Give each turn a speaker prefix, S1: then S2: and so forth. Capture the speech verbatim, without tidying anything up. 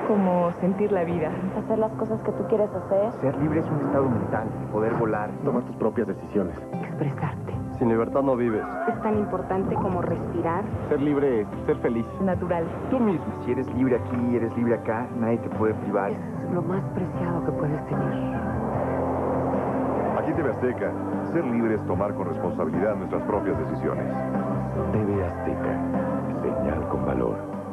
S1: como sentir la vida.
S2: Hacer las cosas que tú quieres hacer.
S3: Ser libre es un estado mental, poder volar,
S4: tomar tus propias decisiones.
S1: Expresarte.
S4: Sin libertad no vives.
S1: Es tan importante como respirar.
S4: Ser libre es ser feliz.
S1: Natural.
S3: Tú mismo. Si eres libre aquí, eres libre acá, nadie te puede privar.
S1: Es lo más preciado que puedes tener.
S5: Aquí en T V Azteca, ser libre es tomar con responsabilidad nuestras propias decisiones.
S6: T V Azteca, señal con valor.